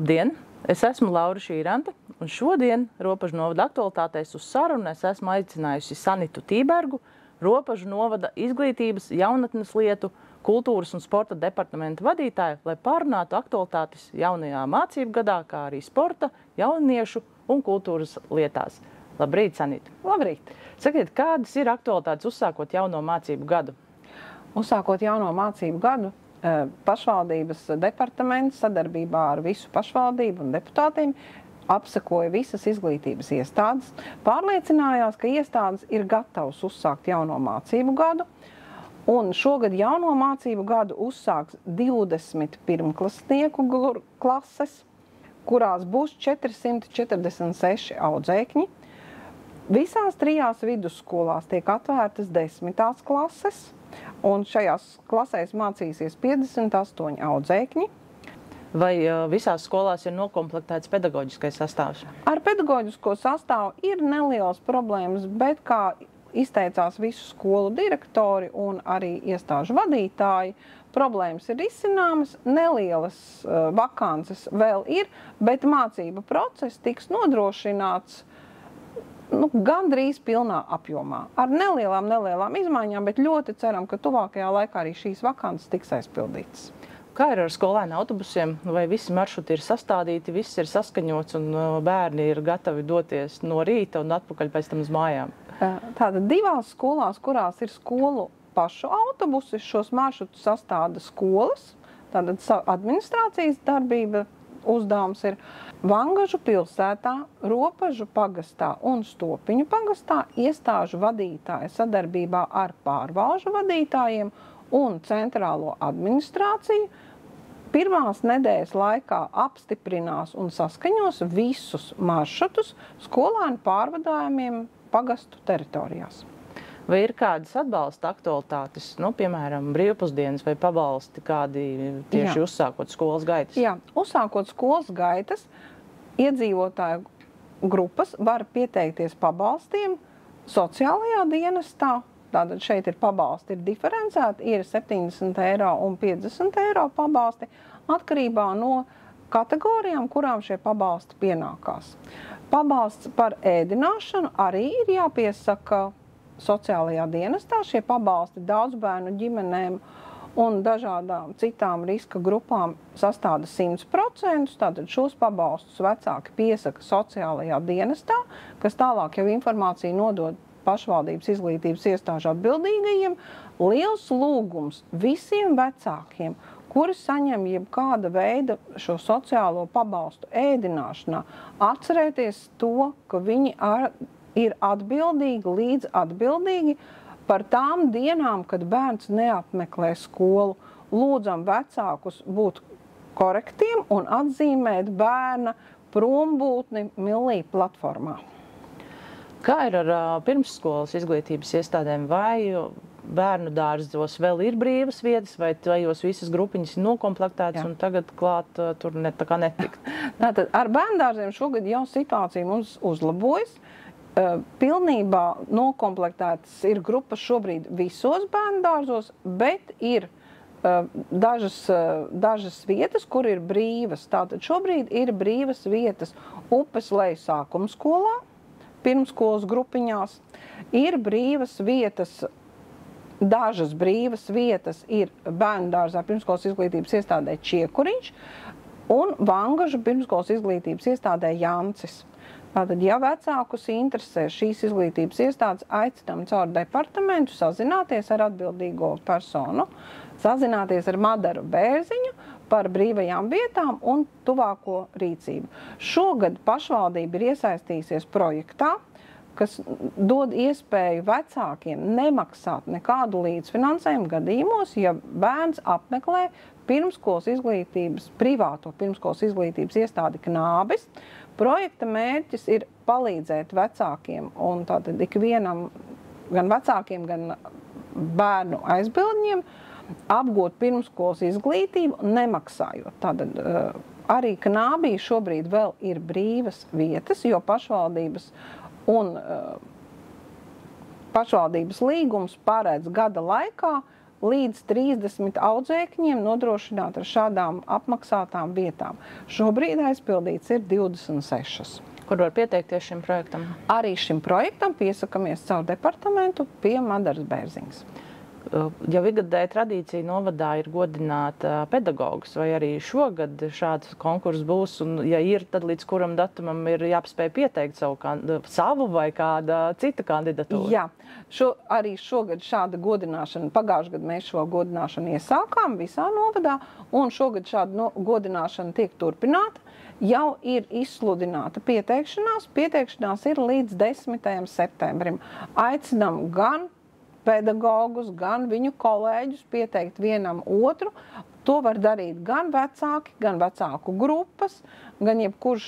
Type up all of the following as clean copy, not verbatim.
Labdien! Es esmu Laura Šīranta, un šodien Ropažu novada aktualitātēs uz sarunu es esmu aicinājusi Sanitu Tībergu, Ropažu novada izglītības, jaunatnes lietu, kultūras un sporta departamenta vadītāju, lai pārunātu aktualitātes jaunajā mācību gadā, kā arī sporta, jauniešu un kultūras lietās. Labrīt, Sanita! Labrīt! Sakiet, kādas ir aktualitātes uzsākot jauno mācību gadu? Uzsākot jauno mācību gadu, pašvaldības departaments sadarbībā ar visu pašvaldību un deputātiem apsekoja visas izglītības iestādes, pārliecinājās, ka iestādes ir gatavas uzsākt jauno mācību gadu, un šogad jauno mācību gadu uzsāks 20 pirmklasnieku klases, kurās būs 446 audzēkņi. Visās 3 vidusskolās tiek atvērtas 10. klases, un šajās klasēs mācīsies 58 audzēkņi. Vai visās skolās ir nokomplektēts pedagoģiskais sastāvs? Ar pedagoģisko sastāvu ir nelielas problēmas, bet kā izteicās visu skolu direktori un arī iestāžu vadītāji, problēmas ir izcināmas, nelielas vakances vēl ir, bet mācību process tiks nodrošināts gandrīz pilnā apjomā. Ar nelielām izmaiņām, bet ļoti ceram, ka tuvākajā laikā arī šīs vakances tiks aizpildītas. Kā ir ar skolēnu autobusiem? Vai visi maršruti ir sastādīti, viss ir saskaņots un bērni ir gatavi doties no rīta un atpakaļ pēc tam uz mājām? Tātad 2 skolās, kurās ir skolu pašu autobusi, šos maršrutus sastāda skolas, tātad administrācijas darbība uzdevums ir Vangažu pilsētā, Ropažu pagastā un Stopiņu pagastā iestāžu vadītāji sadarbībā ar pārvalžu vadītājiem un centrālo administrāciju pirmās nedēļas laikā apstiprinās un saskaņos visus maršrutus skolēnu pārvadājumiem pagastu teritorijās. Vai ir kādas atbalsta aktualitātes, piemēram, brīvpusdienas vai pabalsti, kādi tieši uzsākot skolas gaitas? Jā, uzsākot skolas gaitas, iedzīvotāju grupas var pieteikties pabalstiem sociālajā dienestā. Tātad šeit ir pabalsti, ir diferencēti, ir 70 eiro un 50 eiro pabalsti atkarībā no kategorijām, kurām šie pabalsti pienākās. Pabalsts par ēdināšanu arī ir jāpiesaka sociālajā dienestā. Šie pabalsti daudzbērnu ģimenēm un dažādām citām riska grupām sastāda 100%. Tātad šos pabalstus vecāki piesaka sociālajā dienestā, kas tālāk jau informāciju nodod pašvaldības izglītības iestāžu atbildīgajiem. Liels lūgums visiem vecākiem, kuri saņem jebkāda veida šo sociālo pabalstu ēdināšanā, atcerēties to, ka viņi ir atbildīgi, līdz atbildīgi par tām dienām, kad bērns neapmeklē skolu. Lūdzam vecākus būt korektiem un atzīmēt bērna prombūtni Millī platformā. Kā ir ar pirmsskolas izglītības iestādēm? Vai bērnu dārzos vēl ir brīvas vietas, vai tajos visas grupiņas ir nokomplektētas un tagad klāt tur netikt? Tātad ar bērnu dārziem šogad jau situācija mums uzlabojas. Pilnībā nokomplektētas ir grupas šobrīd visos bērnu dārzos, bet ir dažas vietas, kur ir brīvas. Tātad šobrīd ir brīvas vietas Upes leju sākuma skolā, pirmskolas grupiņās. Ir brīvas vietas, dažas brīvas vietas ir bērnu dārzā pirmskolas izglītības iestādē Čiekuriņš un Vangažu pirmskolas izglītības iestādē Jancis. Tātad, ja vecākus interesē šīs izglītības iestādes, aicinām caur departamentu sazināties ar atbildīgo personu, sazināties ar Madaru Bērziņu par brīvajām vietām un tuvāko rīcību. Šogad pašvaldība ir iesaistījusies projektā, kas dod iespēju vecākiem nemaksāt nekādu līdzfinansējumu gadījumos, ja bērns apmeklē privāto pirmskolas izglītības iestādi Knābis. Projekta mērķis ir palīdzēt vecākiem un tātad ikvienam, gan vecākiem, gan bērnu aizbildņiem, apgūt pirmskolas izglītību nemaksājot. Tātad arī Knābī šobrīd vēl ir brīvas vietas, jo pašvaldības un pašvaldības līgums paredz gada laikā līdz 30 audzēkņiem nodrošināt ar šādām apmaksātām vietām. Šobrīd aizpildīts ir 26. Kur var pieteikties šim projektam? Arī šim projektam piesakamies caur departamentu pie Madaras Bērziņas. Jau ikgadēja tradīcija novadā ir godināt pedagogus, vai arī šogad šāds konkurss būs, un ja ir, tad līdz kuram datumam ir jāpaspēj pieteikt savu vai kāda cita kandidatūra? Jā, arī šogad šāda godināšana, pagājušajā gadā mēs šo godināšanu iesākām visā novadā, un šogad šāda godināšana tiek turpināta. Jau ir izsludināta pieteikšanās. Pieteikšanās ir līdz 10. septembrim. Aicinām gan pedagogus, gan viņu kolēģus pieteikt vienam otru. To var darīt gan vecāki, gan vecāku grupas, gan jebkurš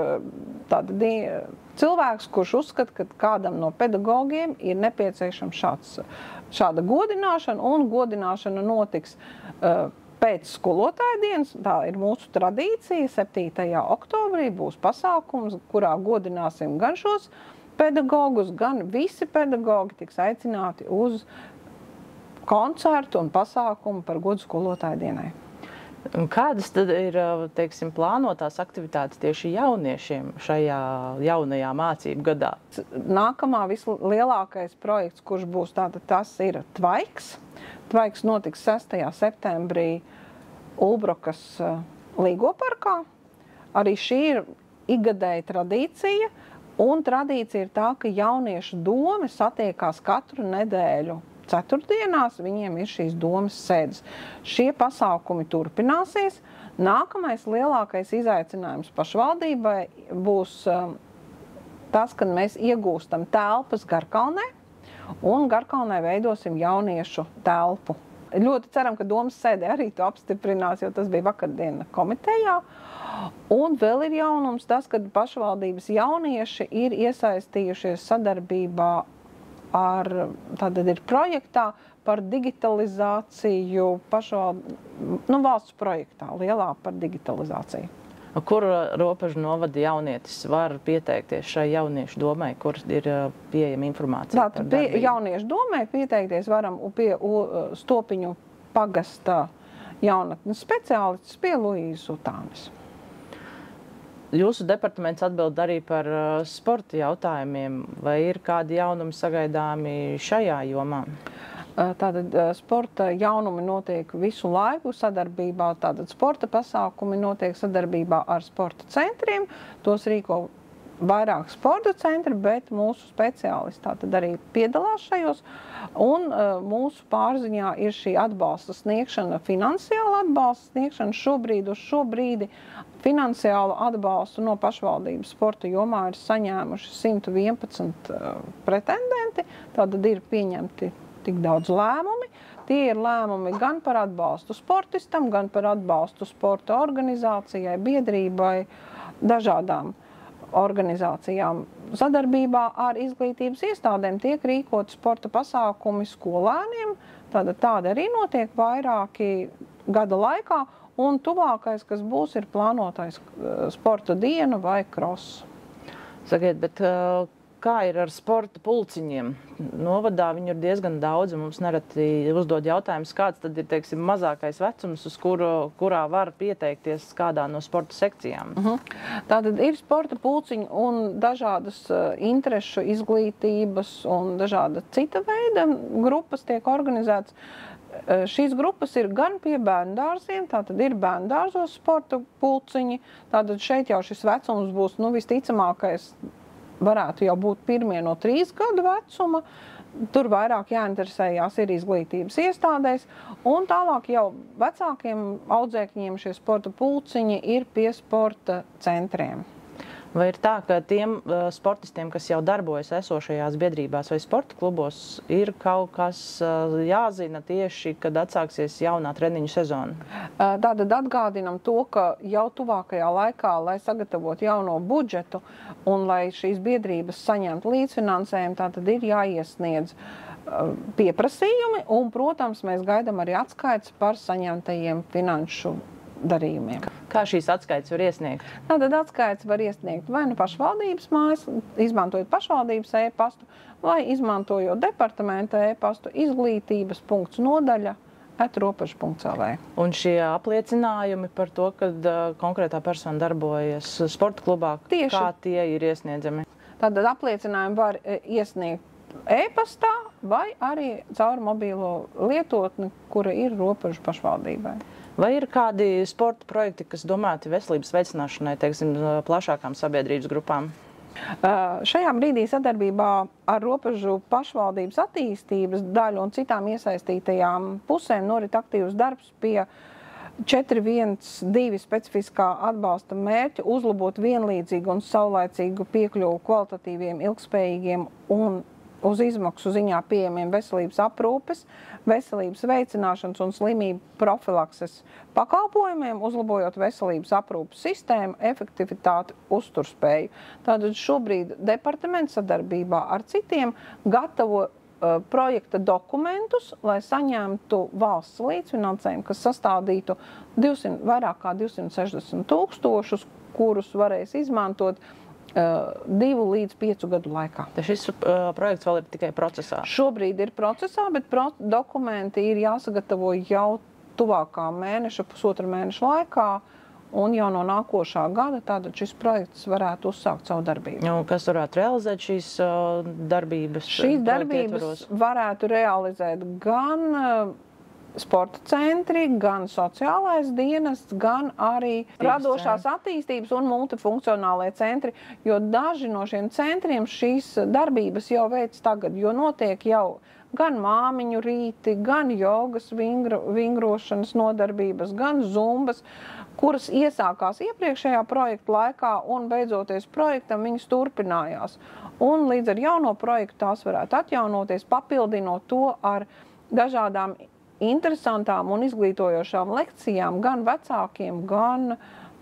cilvēks, kurš uzskata, ka kādam no pedagogiem ir nepieciešams šāda godināšana, un godināšana notiks pēc skolotāja dienas. Tā ir mūsu tradīcija. 7. oktobrī būs pasākums, kurā godināsim gan šos pedagogus, gan visi pedagogi tiks aicināti uz koncertu un pasākumu par godu skolotāju dienai. Kādas tad ir, teiksim, plānotās aktivitātes tieši jauniešiem šajā jaunajā mācību gadā? Nākamā vislielākais projekts, kurš būs tas ir Tvaiks. Tvaiks notiks 6. septembrī Ulbrokas Līgoparkā. Arī šī ir ikgadēja tradīcija. Un tradīcija ir tā, ka jauniešu domi satiekās katru nedēļu ceturtdienās, viņiem ir šīs domas sēdes. Šie pasākumi turpināsies. Nākamais lielākais izaicinājums pašvaldībai būs tas, kad mēs iegūstam telpas Garkalnē, un Garkalnē veidosim jauniešu telpu. Ļoti ceram, ka domas sēdē arī to apstiprinās, jo tas bija vakardien komitejā. Un vēl ir jaunums tas, ka pašvaldības jaunieši ir iesaistījušies sadarbībā ar, tātad ir projektā par digitalizāciju valsts projektā, lielā par digitalizāciju. Kur Ropažu novada jaunietis var pieteikties šai jauniešu domai, kur ir pieejama informācija? Tātad pie jauniešu domai pieteikties varam pie Stopiņu pagasta jaunatnes speciālistes pie Luīzes Utānes. Jūsu departaments atbild arī par sporta jautājumiem. Vai ir kādi jaunumi sagaidāmi šajā jomā? Tātad sporta jaunumi notiek visu laiku sadarbībā. Tātad sporta pasākumi notiek sadarbībā ar sporta centriem. Tos rīko vairāk sporta centri, bet mūsu speciālisti tātad arī piedalās šajos. Un mūsu pārziņā ir šī atbalsta sniegšana, finansiāla atbalsta sniegšana. Šobrīd uz šo brīdi finansiālu atbalstu no pašvaldības sporta jomā ir saņēmuši 111 pretendenti. Tātad ir pieņemti tik daudz lēmumi. Tie ir lēmumi gan par atbalstu sportistam, gan par atbalstu sporta organizācijai, biedrībai, dažādām organizācijām. Sadarbībā ar izglītības iestādēm tiek rīkot sporta pasākumi skolēniem. Tāda arī notiek vairāki gada laikā. Un tuvākais, kas būs, ir plānotais sporta diena vai kross. Sakiet, bet kā ir ar sporta pulciņiem? Novadā viņu ir diezgan daudz, un mums nereti uzdod jautājumus, kāds tad ir, teiksim, mazākais vecums, uz kurā var pieteikties kādā no sporta sekcijām? Tātad ir sporta pulciņi un dažādas interešu izglītības un dažāda cita veida grupas tiek organizētas. Šīs grupas ir gan pie bērndārziem, tātad ir bērndārzos sporta pulciņi. Tātad šeit jau šis vecums būs, visticamākais, varētu jau būt pirmie no 3 gadu vecuma. Tur vairāk jāinteresējās ir izglītības iestādēs. Un tālāk jau vecākiem audzēkņiem šie sporta pulciņi ir pie sporta centriem. Vai ir tā, ka tiem sportistiem, kas jau darbojas esošajās biedrībās vai sporta klubos, ir kaut kas jāzina tieši, kad atsāksies jaunā treniņu sezona? Tātad atgādinam to, ka jau tuvākajā laikā, lai sagatavotu jauno budžetu un lai šīs biedrības saņemtu līdzfinansējumu, tātad ir jāiesniedz pieprasījumi un, protams, mēs gaidām arī atskaites par saņemtajiem finanšu darījumiem. Kā šīs atskaites var iesniegt? Tātad atskaites var iesniegt vai nu pašvaldības mājas, izmantojot pašvaldības e-pastu, vai izmantojot departamenta e-pastu izglītības.nodaļa info@ropaža.lv. Un šie apliecinājumi par to, ka konkrētā persona darbojas sporta klubā, Tieši. kā tie ir iesniedzami? Tātad apliecinājumi var iesniegt e-pastā vai arī caur mobīlo lietotni, kura ir Ropažu pašvaldībai. Vai ir kādi sporta projekti, kas domāti veselības veicināšanai, teiksim, plašākām sabiedrības grupām? Šajā brīdī sadarbībā ar Ropažu pašvaldības attīstības daļu un citām iesaistītajām pusēm norit aktīvs darbs pie 4.1.2 specifiskā atbalsta mērķa uzlabot vienlīdzīgu un saulaicīgu piekļuvu kvalitatīviem, ilgspējīgiem un uz izmaksu ziņā pieejamiem veselības aprūpes, veselības veicināšanas un slimību profilakses pakalpojumiem, uzlabojot veselības aprūpes sistēmu, efektivitāti, uzturspēju. Tātad šobrīd departaments sadarbībā ar citiem gatavo projekta dokumentus, lai saņemtu valsts līdzfinansējumu, kas sastādītu vairāk kā 260 000, kurus varēs izmantot 2 līdz 5 gadu laikā. Šis projekts vēl ir tikai procesā? Šobrīd ir procesā, bet dokumenti ir jāsagatavo jau tuvākā mēneša, pusotra mēneša laikā, un jau no nākošā gada tātad šis projekts varētu uzsākt savu darbību. Kas varētu realizēt šīs darbības? Šīs darbības varētu realizēt gan sporta centri, gan sociālais dienests, gan arī radošās attīstības un multifunkcionālie centri, jo daži no šiem centriem šīs darbības jau veic tagad, jo notiek jau gan māmiņu rīti, gan jogas vingrošanas nodarbības, gan zumbas, kuras iesākās iepriekšējā projekta laikā un beidzoties projektam viņas turpinājās. Un līdz ar jauno projektu tās varētu atjaunoties, papildinot to ar dažādām interesantām un izglītojošām lekcijām gan vecākiem, gan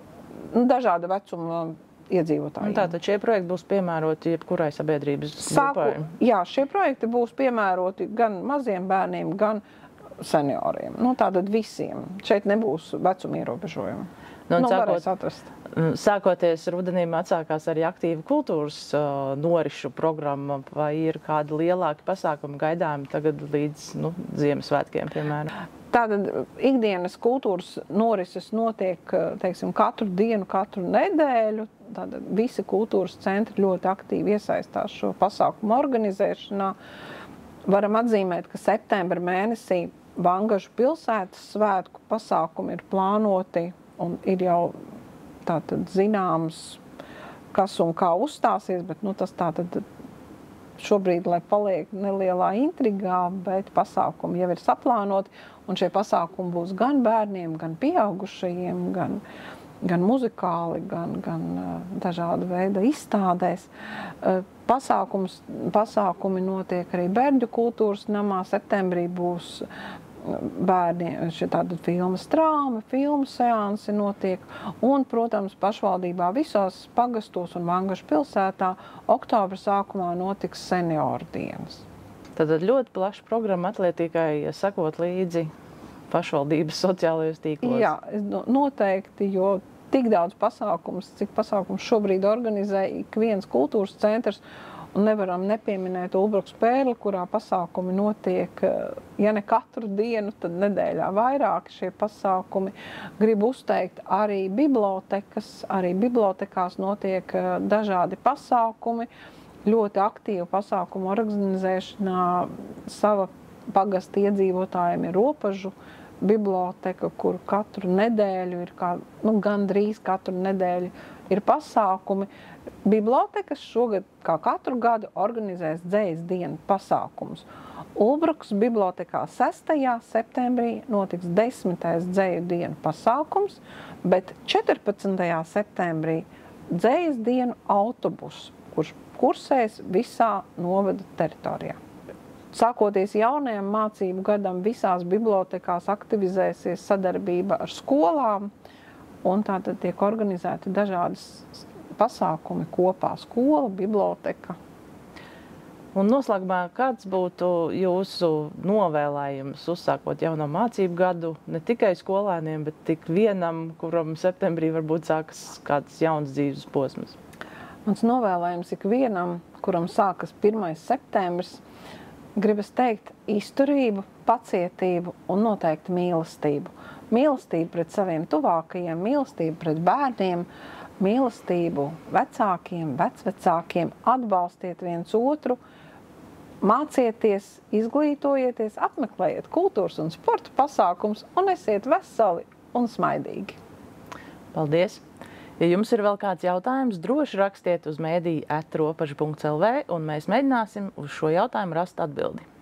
dažāda vecuma iedzīvotājiem. Tātad šie projekti būs piemēroti jebkurai sabiedrības grupai? Jā, šie projekti būs piemēroti gan maziem bērniem, gan senioriem. Tātad visiem. Šeit nebūs vecuma ierobežojumi. Varēs atrast. Sākoties rudenim atsākās arī aktīva kultūras norišu programma, vai ir kādi lielāki pasākumi gaidāmi tagad līdz Ziemassvētkiem, piemēram? Tātad ikdienas kultūras norises notiek, teiksim, katru dienu, katru nedēļu. Tātad visi kultūras centri ļoti aktīvi iesaistās šo pasākumu organizēšanā. Varam atzīmēt, ka septembra mēnesī Vangažu pilsētas svētku pasākumi ir plānoti un ir jau tātad zināms, kas un kā uzstāsies, bet tas tātad šobrīd, lai paliek nelielā intrigā, bet pasākumi jau ir saplānoti, un šie pasākumi būs gan bērniem, gan pieaugušajiem, gan muzikāli, gan dažāda veida izstādēs. Pasākumi notiek arī Bērģu kultūras namā. Septembrī būs bērniem tāda filmas trāma, filmu seansi notiek. Un, protams, pašvaldībā visos pagastos un Vangažu pilsētā oktobra sākumā notiks senioru dienas. Tad ļoti plaša programma atliek tikai sakot līdzi pašvaldības sociālajos tīklos. Jā, noteikti, jo tik daudz pasākums, cik pasākums šobrīd organizē ik viens kultūras centrs, un nevaram nepieminēt Ulbrukas Pērli, kurā pasākumi notiek, ja ne katru dienu, tad nedēļā vairāk šie pasākumi. Gribu uzteikt arī bibliotekas, arī bibliotekās notiek dažādi pasākumi, ļoti aktīva pasākuma organizēšanā. Sava pagasta iedzīvotājiem ir Ropažu biblioteka, kur katru nedēļu ir gandrīz katru nedēļu ir pasākumi. Bibliotekas šogad, kā katru gadu, organizēs dzejas dienu pasākumus. Ulbrukas bibliotekā 6. septembrī notiks 10. dzeju dienu pasākums, bet 14. septembrī dzejas dienu autobus, kurš kursēs visā novada teritorijā. Sākoties jaunajam mācību gadam, visās bibliotekās aktivizēsies sadarbība ar skolām, un tātad tiek organizēti dažādas pasākumi kopā - skola, biblioteka. Un noslēgumā, kāds būtu jūsu novēlējums uzsākot jauno mācību gadu ne tikai skolēniem, bet tik vienam, kuram septembrī varbūt sākas kāds jauns dzīves posms? Mans novēlējums ik vienam, kuram sākas 1. septembris, gribas teikt izturību, pacietību un noteikti mīlestību. Mīlestību pret saviem tuvākajiem, mīlestību pret bērniem, mīlestību vecākiem, vecvecākiem, atbalstiet viens otru, mācieties, izglītojieties, apmeklējiet kultūras un sporta pasākums un esiet veseli un smaidīgi. Paldies! Ja jums ir vēl kāds jautājums, droši rakstiet uz mediju@ropaža.lv un mēs mēģināsim uz šo jautājumu rast atbildi.